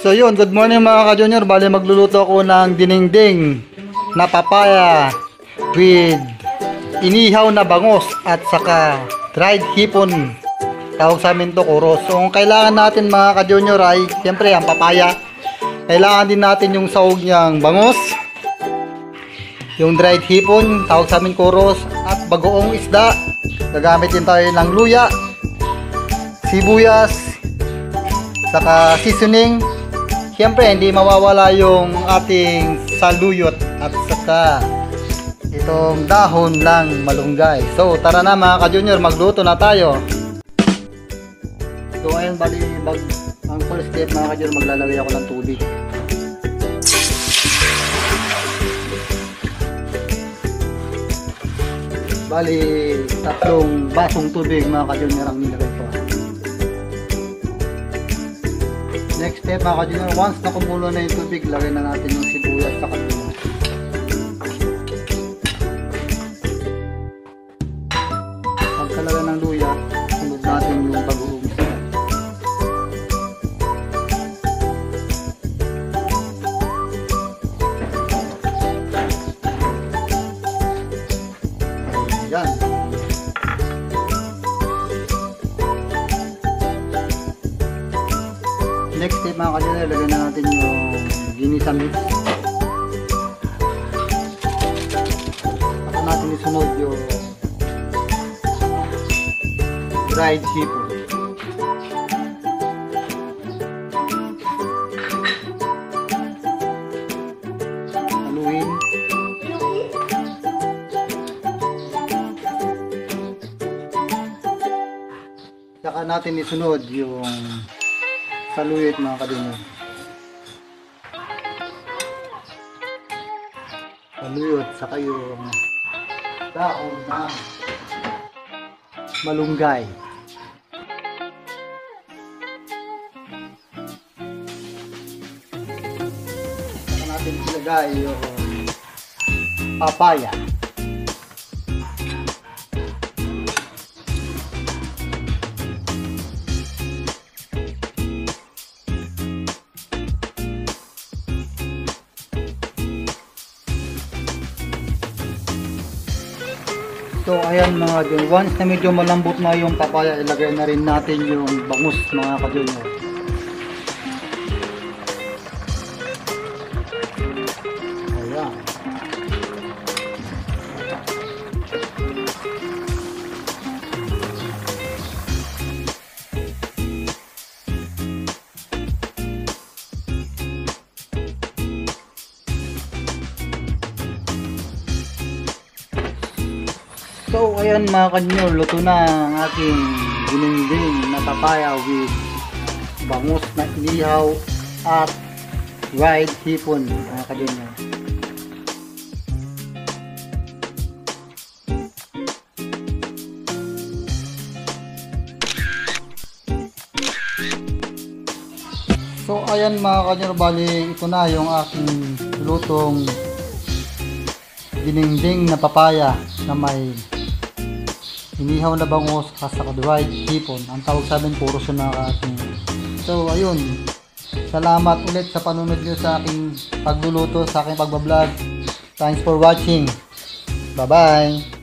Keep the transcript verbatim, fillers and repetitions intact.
So yun, good morning mga ka-junior. Bali magluluto ako ng dinengdeng na papaya with inihaw na bangus at saka dried hipon. Tawag sa amin to kuros. So ang kailangan natin mga ka-junior ay siyempre ang papaya. Kailangan din natin yung sahog niyang bangus, yung dried hipon, tawag sa amin kuros, at bagoong isda. Gagamit din tayo ng luya, sibuyas, saka seasoning. Siyempre, hindi mawawala yung ating saluyot at saka itong dahon ng malunggay. So, tara na mga ka-junior, magluto na tayo. So, ayun, bali, mag, ang first step mga ka-junior, maglalagay ako ng tubig. Bali, tatlong basong tubig mga ka-junior ang nilagay ko. Next step mga ka-junior, once na kumulo na yung tubig, lagay na natin yung sibuyas sa luya. Pagkalagay ng luya, sunod natin yung bagoong isda. Ayan. Next step mga ka-junior, lagyan na natin yung ginisa mix. Saka natin isunod yung dried hipon. Haluin. Saka natin isunod yung saluyot mga ka-junior. Saluyot, saka yung dahon ng malunggay. Saka natin ilagay yung papaya. So ayan mga ka-junior, once na medyo malambot na yung papaya, ilagay na rin natin yung bangus mga ka-junior. Ayan. So ayan mga ka-junior, luto na ang aking dinengdeng na papaya with bangus na inihaw at dried hipon mga ka-junior. So ayan mga ka-junior, bali ito na yung aking lutong dinengdeng na papaya na may inihaw na bangus at saka dried hipon. Ang tawag sa amin puro siya mga ating. So ayun, salamat ulit sa panunod nyo sa aking pagluluto, sa aking pagbablog. Thanks for watching. Bye bye.